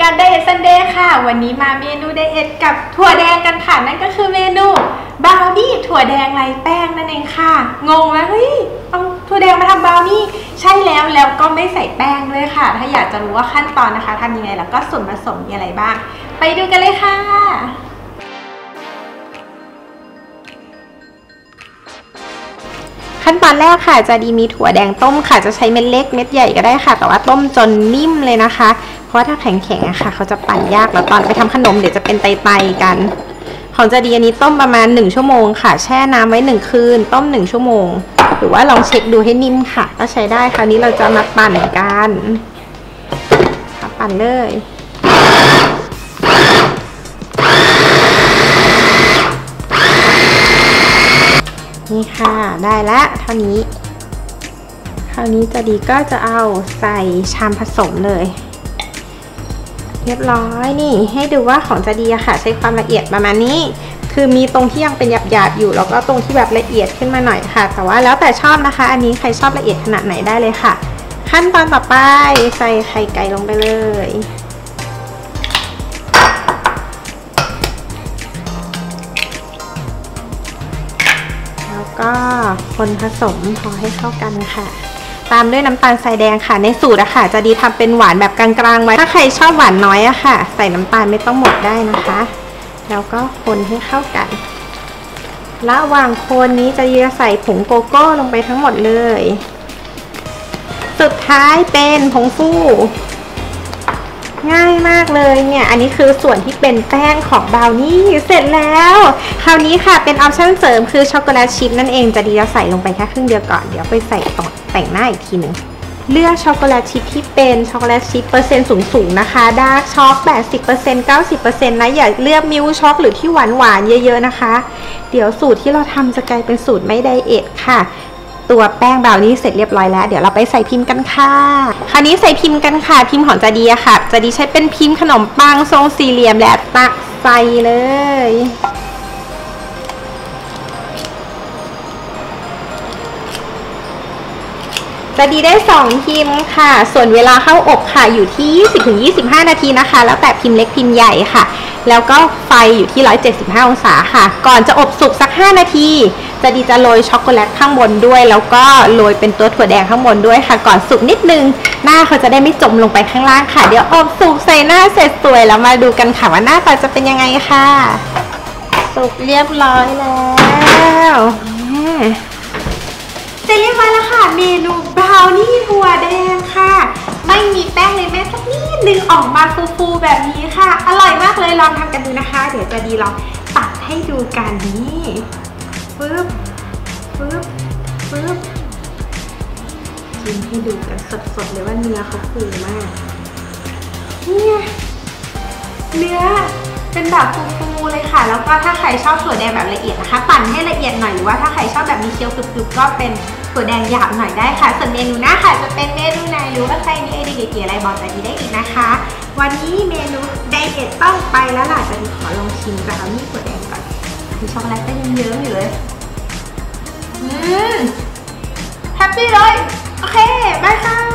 การไดเอทซันเดย์ค่ะวันนี้มาเมนูไดเอทกับถั่วแดงกันค่ะนั่นก็คือเมนูบราวนี่ถั่วแดงไร้แป้งนั่นเองค่ะงงไหมเฮ้ยเอาถั่วแดงมาทำบราวนี่ใช่แล้วก็ไม่ใส่แป้งด้วยค่ะถ้าอยากจะรู้ว่าขั้นตอนนะคะทำยังไงแล้วก็ส่วนผสมมีอะไรบ้างไปดูกันเลยค่ะขั้นตอนแรกค่ะจะดีมีถั่วแดงต้มค่ะจะใช้เม็ดเล็กเม็ดใหญ่ก็ได้ค่ะแต่ว่าต้มจนนิ่มเลยนะคะเพราะว่าถ้าแข็งๆอะค่ะเขาจะปั่นยากแล้วตอนไปทำขนมเดี๋ยวจะเป็นไตๆกันของจะดีอันนี้ต้มประมาณ1ชั่วโมงค่ะแช่น้ำไว้1คืนต้ม1ชั่วโมงหรือว่าลองเช็คดูให้นิ่มค่ะก็ใช้ได้คราวนี้เราจะมาปั่นกันปั่นเลยนี่ค่ะได้แล้วเท่านี้คราวนี้จะดีก็จะเอาใส่ชามผสมเลยเรียบร้อยนี่ให้ดูว่าของจะดีอะค่ะใช้ความละเอียดประมาณนี้คือมีตรงที่ยังเป็นหยาบๆอยู่แล้วก็ตรงที่แบบละเอียดขึ้นมาหน่อยค่ะแต่ว่าแล้วแต่ชอบนะคะอันนี้ใครชอบละเอียดขนาดไหนได้เลยค่ะขั้นตอนต่อไปใส่ไข่ไก่ลงไปเลยก็คนผสมพอให้เข้ากันค่ะตามด้วยน้ำตาลทรายแดงค่ะในสูตรอะค่ะจะดีทำเป็นหวานแบบกลางๆไว้ถ้าใครชอบหวานน้อยอะค่ะใส่น้ำตาลไม่ต้องหมดได้นะคะแล้วก็คนให้เข้ากันระหว่างคนนี้จะใส่ผงโกโก้ลงไปทั้งหมดเลยสุดท้ายเป็นผงฟูง่ายมากเลยเนี่ยอันนี้คือส่วนที่เป็นแป้งของบราวนี่เสร็จแล้วคราวนี้ค่ะเป็นออปชั่นเสริมคือช็อกโกแลตชิพนั่นเองจะดีจะใส่ลงไปแค่ครึ่งเดียวก่อนเดี๋ยวไปใส่ต่อแต่งหน้าอีกทีหนึ่งเลือกช็อกโกแลตชิพที่เป็นช็อกโกแลตชิพเปอร์เซ็นต์สูงๆนะคะดาร์กช็อก 80% 90% นะอย่าเลือกมิลช็อกหรือที่หวานๆเยอะๆนะคะเดี๋ยวสูตรที่เราทำจะกลายเป็นสูตรไม่ไดเอทค่ะตัวแป้งบราวนี่เสร็จเรียบร้อยแล้วเดี๋ยวเราไปใส่พิมพ์กันค่ะคราวนี้ใส่พิมพ์กันค่ะพิมพ์ของจะดีอะค่ะจะดีใช้เป็นพิมพ์ขนมปังทรงสี่เหลี่ยมและตักใส่เลยจะดีได้2พิมพ์ค่ะส่วนเวลาเข้าอบค่ะอยู่ที่ 20-25 นาทีนะคะแล้วแต่พิมพ์เล็กพิมพ์ใหญ่ค่ะแล้วก็ไฟอยู่ที่ 175 องศาค่ะก่อนจะอบสุกสัก5นาทีจะดีจะโรยช็อกโกแลตข้างบนด้วยแล้วก็โรยเป็นตัวถั่วแดงข้างบนด้วยค่ะก่อนสุกนิดนึงหน้าเขาจะได้ไม่จมลงไปข้างล่างค่ะเดี๋ยวอบสุกใส่หน้าเสร็จสวยแล้วมาดูกันค่ะว่าหน้าตาจะเป็นยังไงค่ะสุกเรียบร้อยแล้วเสร็จเรียบร้อยแล้วค่ะเมนูบราวนี่ถั่วแดงค่ะไม่มีแป้งเลยแม้สักนิดนึงออกมาฟูๆแบบนี้ค่ะอร่อยมากเลยลองทำกันดูนะคะเดี๋ยวจะดีลองตัดให้ดูกันนี่ปึ๊บชิมให้ดูกันสดๆเลยว่าเนื้อเขาฟูมากเนี่ยเนื้อเป็นแบบฟูๆเลยค่ะแล้วก็ถ้าใครชอบถั่วแดงแบบละเอียดนะคะปั่นให้ละเอียดหน่อยหรือว่าถ้าใครชอบแบบมีเคี้ยวกรึบๆก็เป็นถั่วแดงหยาบหน่อยได้ค่ะส่วนเมนูหน้าค่ะจะเป็นเมนูไหนหรือว่าใครมีไอเดียเก๋ๆอะไรบอกจะดีได้อีกนะคะวันนี้เมนูไดเอทต้องไปแล้วล่ะจะดีขอลองชิมบราวนี่ถั่วแดงก่อนมีช็อกโกแลตก็ยังเยอะอยู่เลยแฮปปี้เลยโอเคบายค่ะ